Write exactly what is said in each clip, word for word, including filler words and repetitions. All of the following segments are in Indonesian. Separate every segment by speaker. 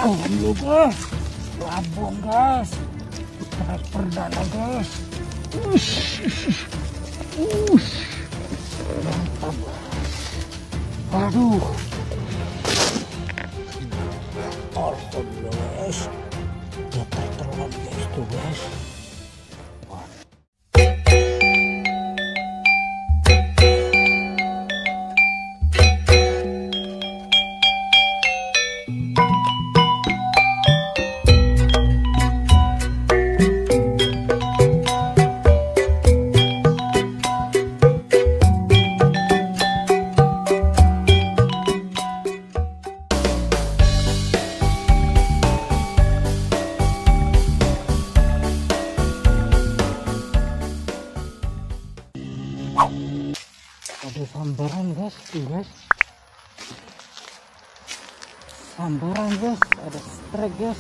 Speaker 1: Alhamdulillah guys, lambung guys, trek perdana guys. Ush, ush, mantap. Aduh, alhamdulillah guys, dapat telan guys tuh guys. Ada sambaran guys, tuh guys, sambaran guys, ada strike guys.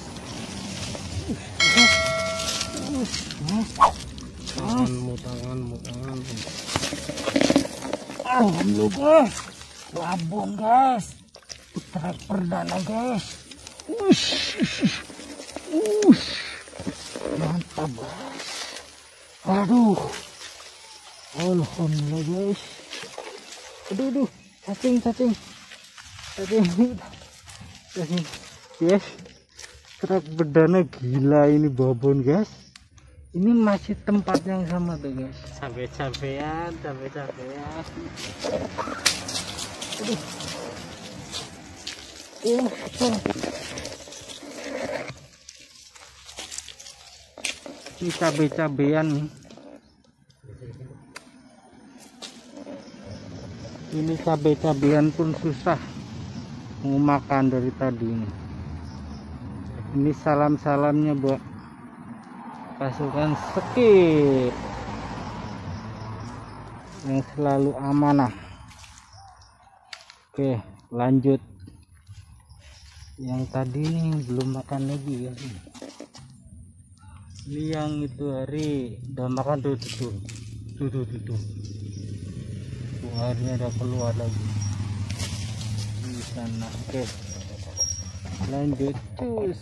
Speaker 1: Uh, guys, uh,
Speaker 2: tanganmu tanganmu tanganmu
Speaker 1: alhamdulillah guys, lambung guys, trek perdana guys. Ush, ush, mantap guys. Aduh, alhamdulillah guys. Aduh, aduh, cacing, cacing, cacing, cacing, guys. Trek perdana gila ini babon guys. Ini masih tempat yang sama tuh guys.
Speaker 2: Sampai-sampean, sampai-sampean.
Speaker 1: Aduh, uh, uh. Ini cabai-cabean nih. Ini cabai-cabean pun susah mau makan dari tadi ini. Ini salam-salamnya buat pasukan skip yang selalu amanah. Oke, lanjut. Yang tadi nih belum makan lagi ya. Ini yang itu hari udah makan tuh tuh tuh tuh tuh tuh. Airnya udah keluar lagi di sana. Oke, lanjut cus.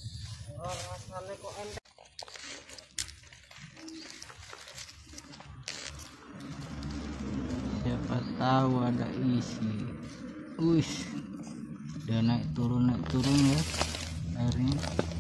Speaker 1: Siapa tahu ada isi. Ush, udah naik turun naik turun ya airnya.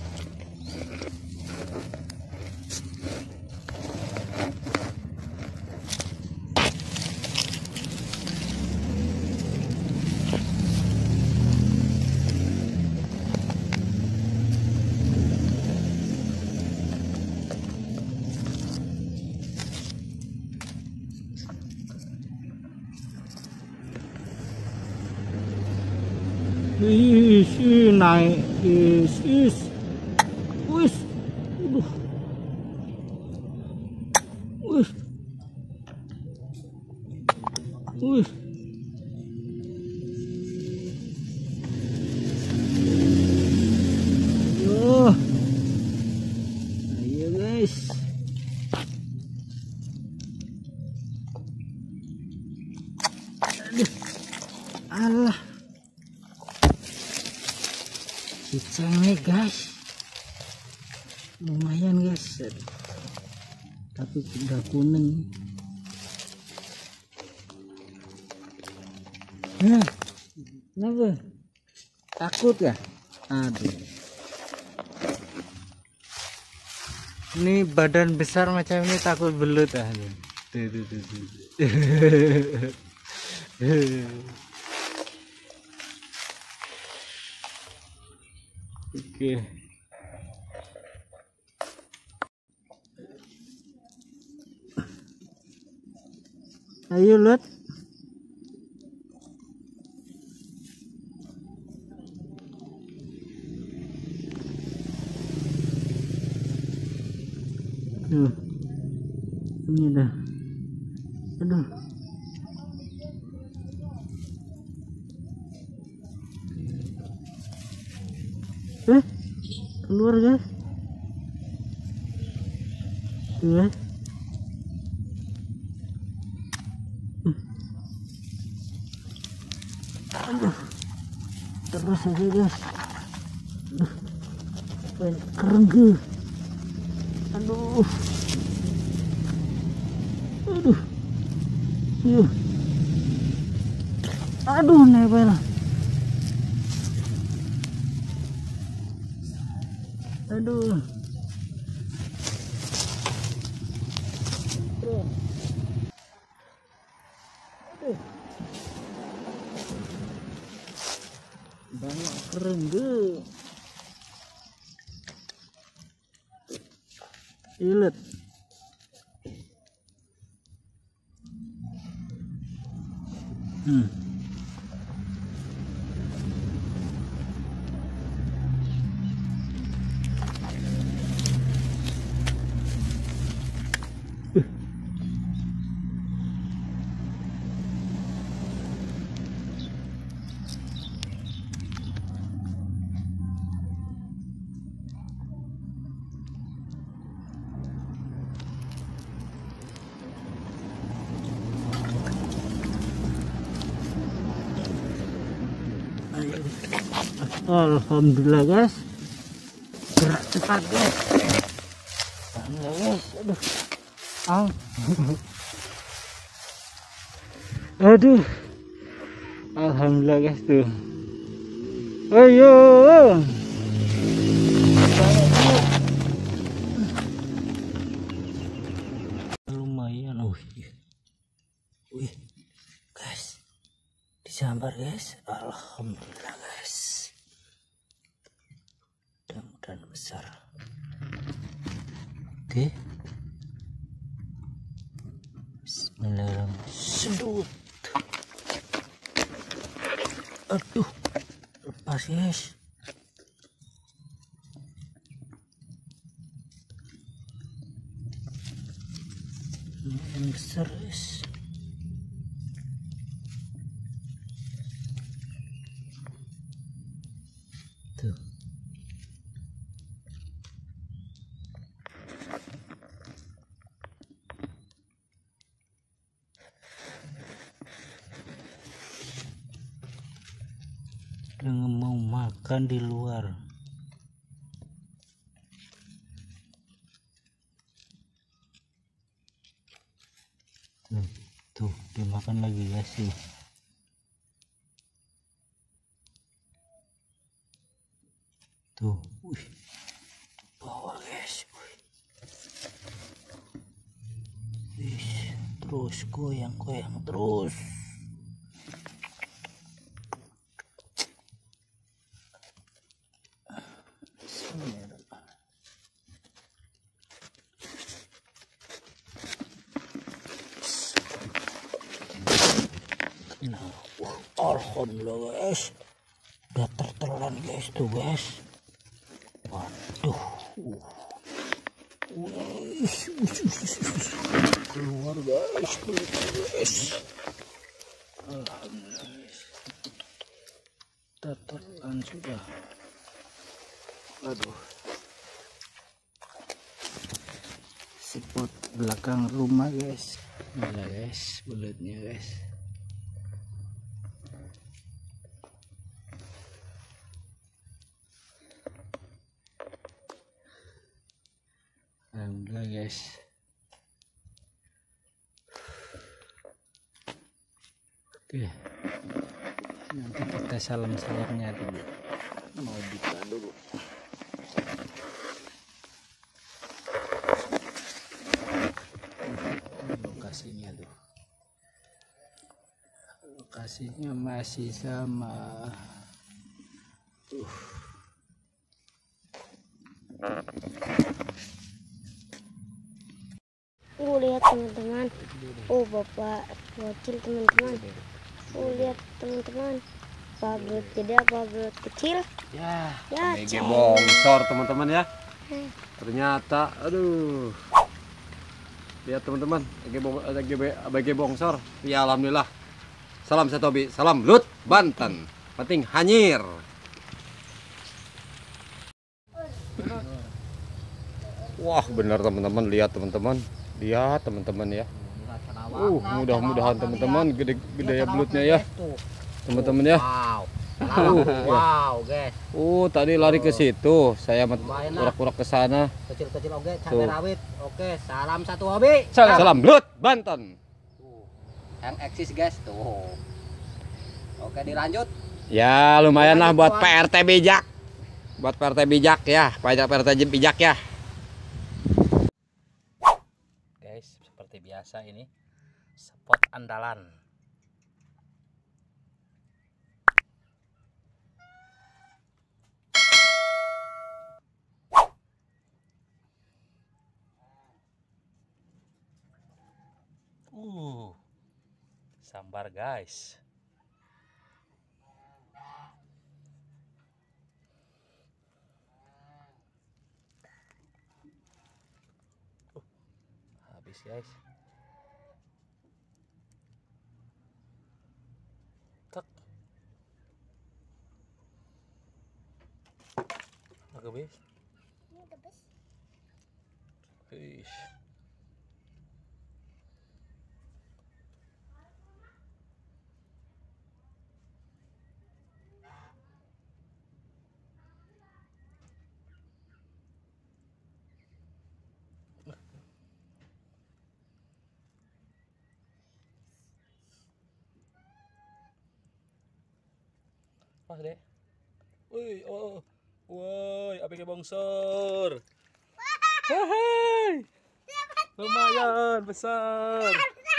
Speaker 1: Isi naik, is is, wis, udah, wis, wis, yo, ayo guys, aduh, alah. Cengek guys, lumayan guys, tapi udah kuning. Nah, kenapa? Takut ya? Aduh, ini badan besar macam ini takut belut ah. Tuh, tuh, tuh, tuh. Oke. Ayo lihat. Tuh. Ini dah. Aduh. Eh, keluar guys. Tuh. Aduh, terus aja guys. banyak kerengge. Aduh, aduh, yuk, aduh nebel. Aduh. Aduh. Banyak kerengge. Ilet. Hmm. Alhamdulillah guys, gerak cepat guys. Alhamdulillah guys, aduh, ah. Aduh, alhamdulillah guys tuh. Ayo, lumayan, wih, wih, guys, disambar guys, alhamdulillah guys. Dan besar. Oke. Bismillahirrahmanirrahim. Sedut. Aduh. Lepas guys. Ini yang besar guys. Tuh. Jangan mau makan di luar. Tuh, tuh dimakan lagi guys sih. Tuh, wih, bawah guys, wih. Wih, terus goyang-goyang terus. Nah, alhamdulillah guys, udah tertelan guys tuh guys. Waduh, wih, keluar guys, keluar guys. Alhamdulillah guys, tertelan sudah. Aduh, spot belakang rumah guys. Mana guys, bulutnya guys. Alhamdulillah guys. Oke, nanti kita salam-salamnya dulu. Mau buka dulu. Lokasinya tuh, lokasinya masih sama. Tuh.
Speaker 3: Oh lihat teman-teman, oh bapak kecil teman-teman, oh lihat teman-teman, apa belut gede apa belut kecil
Speaker 2: Ya,
Speaker 3: ya
Speaker 4: B G bongsor teman-teman ya.
Speaker 3: Hmm.
Speaker 4: Ternyata, aduh, lihat teman-teman, B G bongsor. Ya alhamdulillah. Salam satobi, salam Lut Banten. Penting hanyir. Wah benar teman-teman, lihat teman-teman, lihat teman-teman ya. Uh mudah-mudahan teman-teman gede-gede ya belutnya ya, teman-teman ya.
Speaker 2: Wow, guys.
Speaker 4: Oh, tadi lari ke situ. Saya
Speaker 2: Lumayan lah.
Speaker 4: urak-urak ke sana.
Speaker 2: Kecil-kecil oke,
Speaker 4: Tuh.
Speaker 2: cabai rawit. Oke, salam satu hobi.
Speaker 4: Salam Lut, Banten.
Speaker 2: Tuh, yang eksis guys tuh. Oke, dilanjut.
Speaker 4: Ya, lumayan lah buat P R T bijak. Buat P R T bijak ya, pajak P R T bijak ya.
Speaker 2: Guys, seperti biasa ini spot andalan. Uh, sambar guys. Uh, habis guys. Tak. Habis. Ish. Pas deh. Wih, oh, woi, A P K bongsor. Wahai, lumayan besar.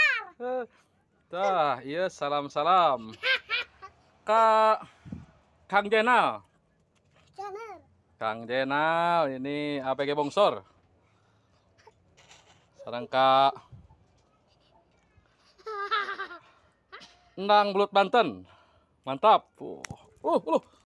Speaker 2: Tah, iya salam-salam. Kak, Kang Jenal. Kang Jenal, ini A P K bongsor. Sarang Kak Endang Belut Banten. Mantap. Uh, uh, uh.